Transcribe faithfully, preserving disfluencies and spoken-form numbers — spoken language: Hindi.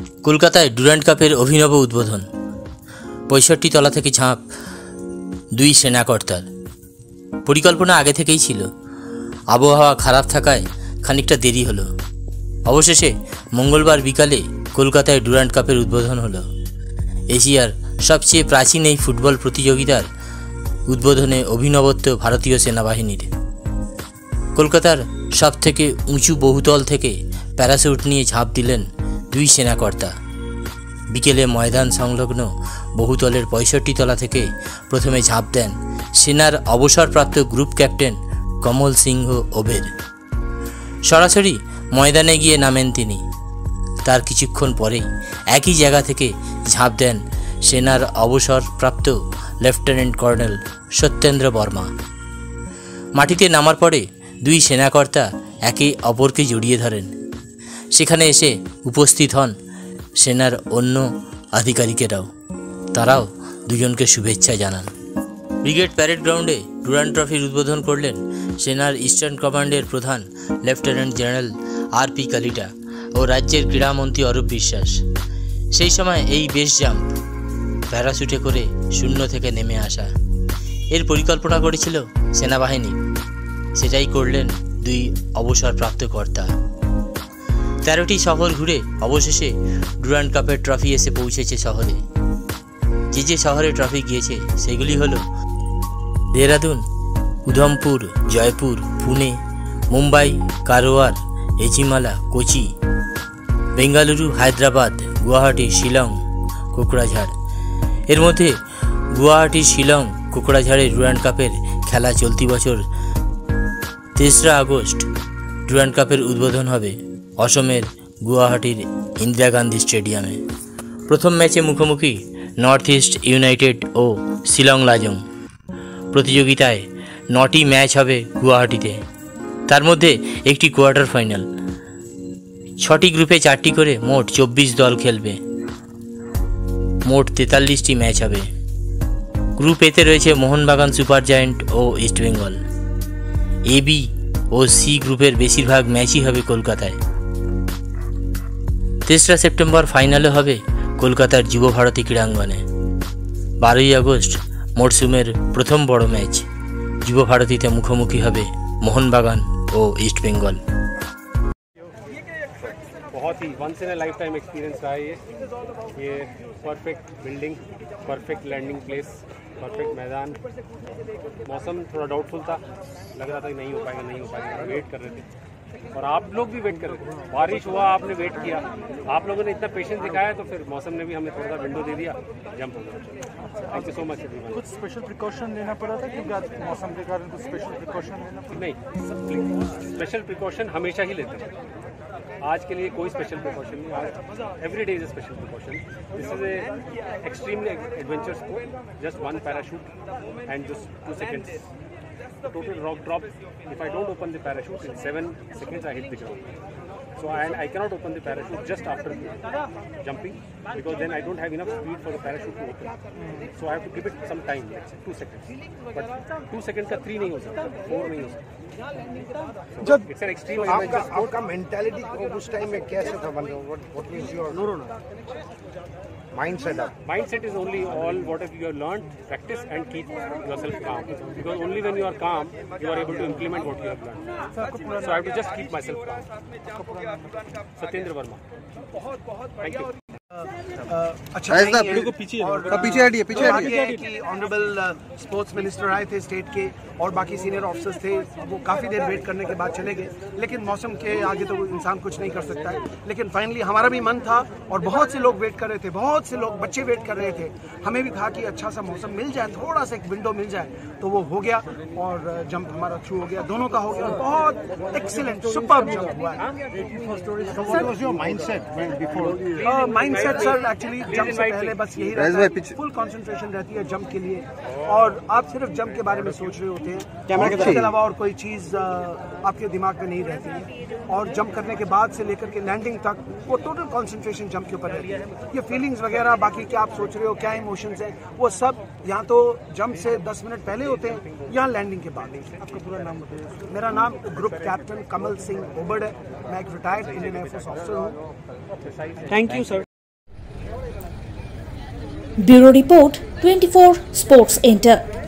কলকাতায় ডুরান্ড কাপের অভিনব উদ্বোধন। পঁয়ষট্টি তলা থেকে ঝাঁপ দুই সেনাকর্তার। পরিকল্পনা আগে থেকেই ছিল, আবহাওয়া খারাপ থাকায় খানিকটা দেরি হলো। অবশেষে মঙ্গলবার বিকালে কলকাতায় ডুরান্ড কাপের উদ্বোধন হলো। এশিয়ার সবচেয়ে প্রাচীন এই ফুটবল প্রতিযোগিতার উদ্বোধনে অভিনবত্ব ভারতীয় সেনাবাহিনীর। কলকাতার সবথেকে উঁচু বহুতল থেকে প্যারাশুট নিয়ে ঝাঁপ দিলেন দুই সেনাকর্তা। বিকেলে ময়দান সংলগ্ন বহুতলের পঁয়ষট্টি তলা থেকে প্রথমে ঝাঁপ দেন সেনার অবসরপ্রাপ্ত গ্রুপ ক্যাপ্টেন কমল সিংহ ওবের। সরাসরি ময়দানে গিয়ে নামেন তিনি। তার কিছুক্ষণ পরেই একই জায়গা থেকে ঝাঁপ দেন সেনার অবসরপ্রাপ্ত লেফটেন্যান্ট কর্নেল সত্যেন্দ্র বর্মা। মাটিতে নামার পরে দুই সেনাকর্তা একে অপরকে জড়িয়ে ধরেন। সেখানে এসে উপস্থিত হন সেনার অন্য আধিকারিকেরাও। তারাও দুজনকে শুভেচ্ছা জানান। ব্রিগেড প্যারেড গ্রাউন্ডে ডুরান্ড ট্রফির উদ্বোধন করলেন সেনার ইস্টার্ন কমান্ডের প্রধান lieutenant general R P Kalita ও রাজ্যের ক্রীড়ামন্ত্রী অরূপ বিশ্বাস। সেই সময় এই বেস জাম্প, প্যারাশুটে করে শূন্য থেকে নেমে আসা, এর পরিকল্পনা করেছিল সেনাবাহিনী। সেটাই করলেন দুই অবসরপ্রাপ্ত কর্তা। তেরোটি শহর ঘুরে অবশেষে ডুরান্ড কাপের ট্রফি এসে পৌঁছেছে শহরে। যে যে শহরে ট্রফি গিয়েছে সেগুলি হলো দেহরাদুন, উধমপুর, জয়পুর, পুনে, মুম্বাই, কারওয়ার, এজিমালা, কোচি, বেঙ্গালুরু, হায়দ্রাবাদ, গুয়াহাটি, শিলং, কোকড়াঝাড়। এর মধ্যে গুয়াহাটি, শিলং, কোকড়াঝাড়ে ডুরান্ড কাপের খেলা চলতি বছর তেসরা আগস্ট ডুরান্ড কাপের উদ্বোধন হবে অসমের গুয়াহাটির ইন্দিরা গান্ধী স্টেডিয়ামে। প্রথম ম্যাচে মুখোমুখি নর্থ ইস্ট ইউনাইটেড ও শিলং লাজং। প্রতিযোগিতায় নটি ম্যাচ হবে গুয়াহাটিতে, তার মধ্যে একটি কোয়ার্টার ফাইনাল। ছটি গ্রুপে চারটি করে মোট চব্বিশ দল খেলবে। মোট তেতাল্লিশটি ম্যাচ হবে। গ্রুপ এতে রয়েছে মোহনবাগান, সুপার জায়েন্ট ও ইস্টবেঙ্গল। এ বি ও সি গ্রুপের বেশিরভাগ ম্যাচই হবে কলকাতায়। তেসরা সেপ্টেম্বর ফাইনালে হবে কলকাতার যুবভারতী ক্রীড়াঙ্গনে। বারোই আগস্ট মরসুমের প্রথম বড় ম্যাচ। যুবভারতীতে মুখোমুখি হবে মোহনবাগান ও ইস্টবেঙ্গল। बहुत ही once in a lifetime experience रहा है ये ये perfect building, perfect landing place, perfect मैदान। मौसम थोड़ा डाउटफुल था, लग रहा था कि नहीं हो पाएगा नहीं हो पाएगा वेट कर रहे थे, और आप लोग भी वेट कर रहे थे। बारिश हुआ, आपने वेट किया, आप लोगों ने इतना पेशेंस दिखाया, तो फिर मौसम ने भी हमें थोड़ा सा विंडो दे दिया, जंप हो गया। Thank you so much. कुछ स्पेशल प्रिकॉशन लेना पड़ा था क्योंकि आज मौसम के कारण कुछ स्पेशल प्रिकॉशन लेना पड़ा? नहीं, स्पेशल प्रिकॉशन हमेशा ही लेते हैं। आज के लिए कोई स्पेशल प्रिकॉशन नहीं। आज every day is a special precaution. This is a extremely adventure sport. Just one parachute and just two seconds total rock drop. If I don't open the parachute in seven seconds I hit the ground. So and I cannot open the parachute just after jumping, because then I don't have enough speed for the parachute to open. So I have to give it some time, let's say two seconds. But two seconds का three नहीं हो सकता, four नहीं हो सकता। So it's an extreme adventure sport. आपका मेंटालिटी उस टाइम में कैसे था? What what is your no no no mindset up? Mindset is only all whatever you have learned, practice and keep yourself calm, because only when you are calm you are able to implement what you have learned. So I have to just keep myself calm. Satyendra Verma. Thank you. अच्छा नहीं है, को पीछे और पीछे हटिए पीछे हटिए कि ऑनरेबल स्पोर्ट्स मिनिस्टर आए थे स्टेट के, और बाकी सीनियर ऑफिसर्स थे। वो काफ़ी देर वेट करने के बाद चले गए, लेकिन मौसम के आगे तो इंसान कुछ नहीं कर सकता है। लेकिन फाइनली हमारा भी मन था, और बहुत से लोग वेट कर रहे थे, बहुत से लोग बच्चे वेट कर रहे थे। हमें भी था कि अच्छा सा मौसम मिल जाए, थोड़ा सा एक विंडो मिल जाए, तो वो हो गया और जंप हमारा थ्रू हो गया, दोनों का हो गया। बहुत एक्सीलेंट सुपर जंप हुआ है। माइंडसेट सर एक्चुअली जंप से पहले बस यही रहता है, फुल कंसंट्रेशन रहती है जंप के लिए, और आप सिर्फ जंप के बारे में सोच रहे होते हैं। इसके अलावा और कोई चीज़ आपके दिमाग में नहीं रहती है। और जंप करने के बाद से लेकर के लैंडिंग तक वो टोटल कंसंट्रेशन जंप के ऊपर रहती है। ये फीलिंग्स वगैरह बाकी क्या आप सोच रहे हो, क्या इमोशंस हैं, वो सब यहाँ तो जंप से दस मिनट पहले होते हैं, यहाँ लैंडिंग के बाद। आपका पूरा नाम बताइए। मेरा नाम ग्रुप कैप्टन कमल सिंह ओबड़ है। मैं एक रिटायर्ड इंडियन एयरफोर्स ऑफिसर हूँ। Thank you sir. Bureau Report, twenty-four Sports Inter.